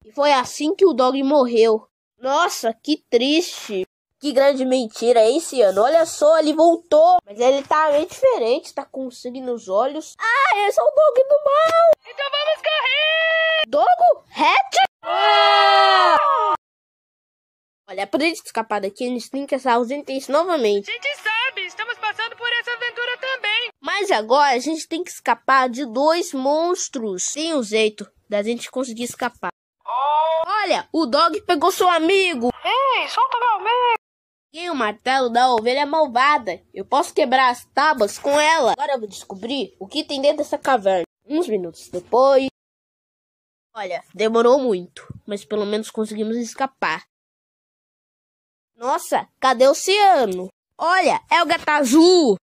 E foi assim que o Dog morreu. Nossa, que triste. Que grande mentira é esse ano. Olha só, ele voltou. Mas ele tá bem diferente, tá com sangue nos olhos. Ah, esse é o Dog do mal. Então vamos correr! Dogo? Hatch? Ah! Olha, pra gente escapar daqui, a gente tem que acessar os itens novamente. A gente sabe, estamos passando por essa aventura também. Mas agora a gente tem que escapar de 2 monstros. Tem um jeito da gente conseguir escapar. Olha, o Dog pegou seu amigo. Ei, solta meu amigo. Tem o martelo da ovelha malvada. Eu posso quebrar as tábuas com ela. Agora eu vou descobrir o que tem dentro dessa caverna. Uns minutos depois. Olha, demorou muito, mas pelo menos conseguimos escapar. Nossa, cadê o oceano? Olha, é o gato azul.